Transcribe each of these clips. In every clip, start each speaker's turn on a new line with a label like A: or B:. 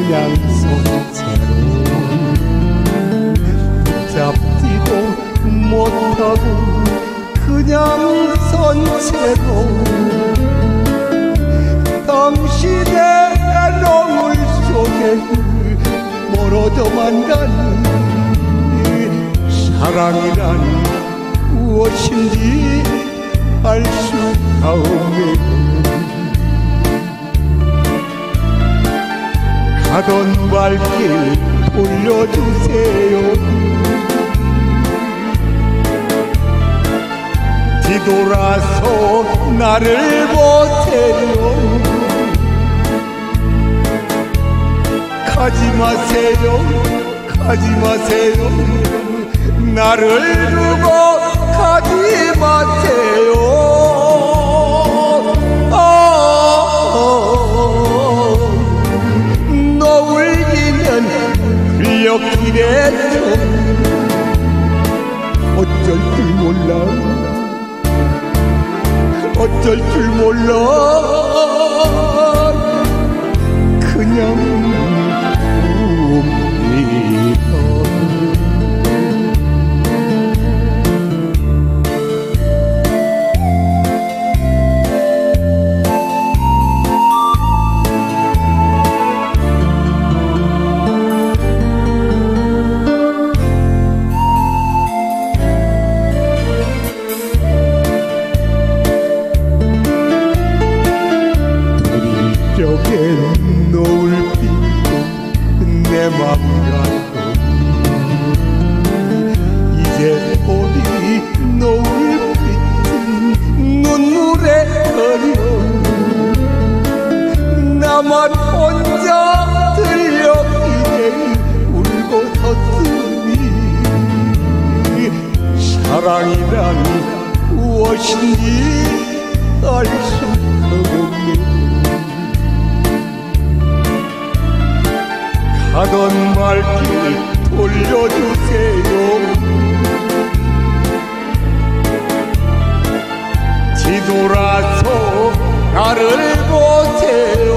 A: 그냥 손채로 붙잡지도 못하고 그냥 손채로 당신의 노을 속에 멀어져만 가는 사랑이란 무엇인지 알 수가 없네. 가던 발길 돌려주세요. 뒤돌아서 나를 보세요. 가지 마세요, 가지 마세요. 나를 두고 가지 마세요. 노을 지면 흘려기겠죠. 어쩔 줄 몰라, 어쩔 줄 몰라. 그냥 벽에 노을 피고 내 맘 같고 이제 우리 노을 빛은 눈물에 흐려 나만 혼자 들려기에 울고 섰으니 사랑이란 무엇인지 알 수 없네. 가던 발길 돌려주세요. 뒤돌아서 나를 보세요.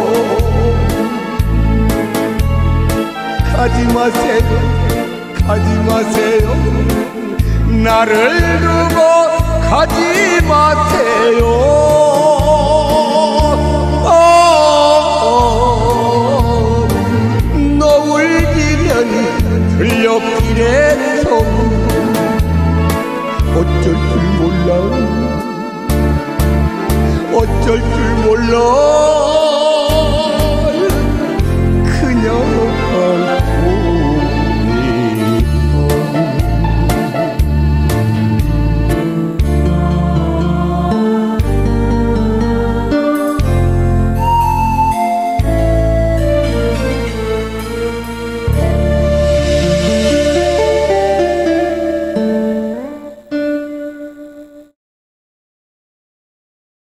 A: 가지 마세요, 가지 마세요. 나를 두고 가지 마세요.